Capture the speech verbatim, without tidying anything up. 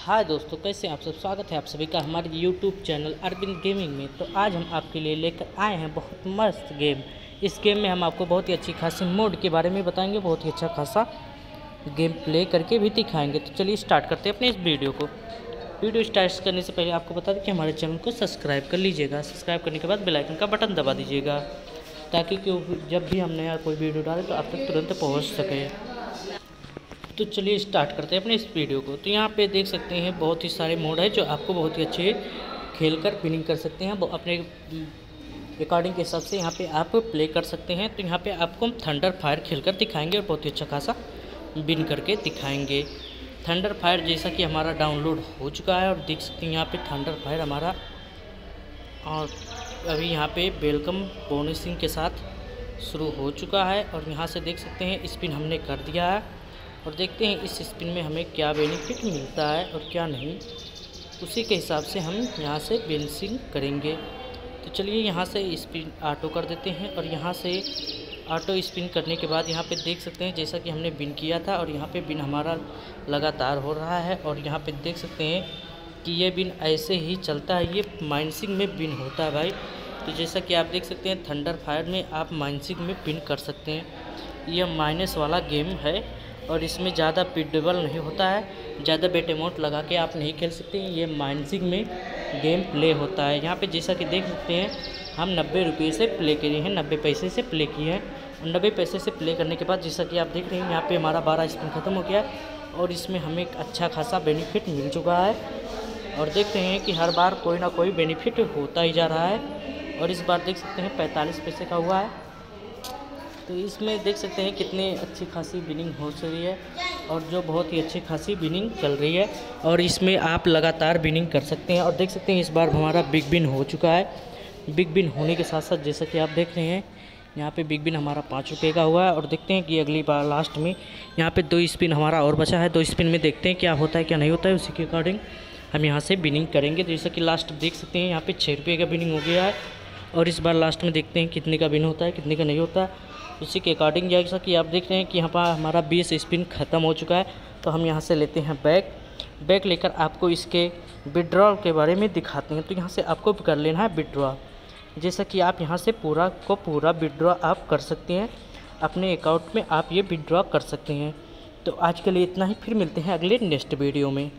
हाय दोस्तों, कैसे हैं आप सब। स्वागत है आप सभी का हमारे यूट्यूब चैनल अरविंद गेमिंग में। तो आज हम आपके लिए लेकर आए हैं बहुत मस्त गेम। इस गेम में हम आपको बहुत ही अच्छी खासी मोड के बारे में बताएंगे, बहुत ही अच्छा खासा गेम प्ले करके भी दिखाएंगे। तो चलिए स्टार्ट करते हैं अपने इस वीडियो को। वीडियो स्टार्ट करने से पहले आपको बता दें कि हमारे चैनल को सब्सक्राइब कर लीजिएगा। सब्सक्राइब करने के बाद बेल आइकन का बटन दबा दीजिएगा, ताकि जब भी हम नया कोई वीडियो डालें तो आप तक तुरंत पहुँच सके। तो चलिए स्टार्ट करते हैं अपने इस वीडियो को। तो यहाँ पे देख सकते हैं बहुत ही सारे मोड है जो आपको बहुत ही अच्छे खेल कर विनिंग कर सकते हैं। अपने अकॉर्डिंग के हिसाब से यहाँ पे आप प्ले कर सकते हैं। तो यहाँ पे आपको हम थंडर फायर खेल कर दिखाएंगे और बहुत ही अच्छा खासा विन करके दिखाएंगे। थंडर फायर जैसा कि हमारा डाउनलोड हो चुका है और देख सकते हैं यहाँ पे थंडर फायर हमारा, और अभी यहाँ पे वेलकम बोनसिंग के साथ शुरू हो चुका है। और यहाँ से देख सकते हैं स्पिन हमने कर दिया है और देखते हैं इस स्पिन में हमें क्या बेनिफिट मिलता है और क्या नहीं। उसी के हिसाब से हम यहाँ से बेनिंग करेंगे। तो चलिए यहाँ से स्पिन ऑटो कर देते हैं और यहाँ से ऑटो स्पिन करने के बाद यहाँ पे देख सकते हैं जैसा कि हमने बिन किया था और यहाँ पे बिन हमारा लगातार हो रहा है। और यहाँ पे देख सकते हैं कि ये बिन ऐसे ही चलता है, ये माइनसिंग में बिन होता है भाई। तो जैसा कि आप देख सकते हैं थंडर फायर में आप माइनसिंग में बिन कर सकते हैं। यह माइनस वाला गेम है और इसमें ज़्यादा पिडेबल नहीं होता है, ज़्यादा बेट अमाउंट लगा के आप नहीं खेल सकते हैं। ये माइनसिंग में गेम प्ले होता है। यहाँ पे जैसा कि देख सकते हैं हम नब्बे रुपये से प्ले किए हैं, नब्बे पैसे से प्ले किए हैं। और नब्बे पैसे से प्ले करने के बाद जैसा कि आप देख रहे हैं यहाँ पे हमारा बारह स्पिन ख़त्म हो गया और इसमें हमें एक अच्छा खासा बेनिफिट मिल चुका है। और देख रहे हैं कि हर बार कोई ना कोई बेनिफिट होता ही जा रहा है। और इस बार देख सकते हैं पैंतालीस पैसे का हुआ है। तो इसमें देख सकते हैं कितनी अच्छी खासी विनिंग हो रही है और जो बहुत ही अच्छी खासी विनिंग चल रही है। और इसमें आप लगातार विनिंग कर सकते हैं। और देख सकते हैं इस बार हमारा बिग विन हो चुका है। बिग विन होने के साथ साथ जैसा कि आप देख रहे हैं यहाँ पे बिग विन हमारा पाँच रुपये का हुआ है। और देखते हैं कि अगली बार लास्ट में यहाँ पे दो स्पिन हमारा और बचा है। दो स्पिन में देखते हैं क्या होता है क्या नहीं होता है, उसी के अकॉर्डिंग हम यहाँ से विनिंग करेंगे। जैसा कि लास्ट देख सकते हैं यहाँ पे छः रुपये का विनिंग हो गया है। और इस बार लास्ट में देखते हैं कितने का विन होता है कितने का नहीं होता है, उसी के अकॉर्डिंग। जैसा कि आप देख रहे हैं कि यहाँ पर हमारा बीस स्पिन ख़त्म हो चुका है। तो हम यहाँ से लेते हैं बैक बैक लेकर आपको इसके विड्रॉल के बारे में दिखाते हैं। तो यहाँ से आपको कर लेना है विड्रॉ। जैसा कि आप यहाँ से पूरा को पूरा विड्रॉ आप कर सकते हैं, अपने अकाउंट में आप ये विड्रॉ कर सकते हैं। तो आज के लिए इतना ही, फिर मिलते हैं अगले नेक्स्ट वीडियो में।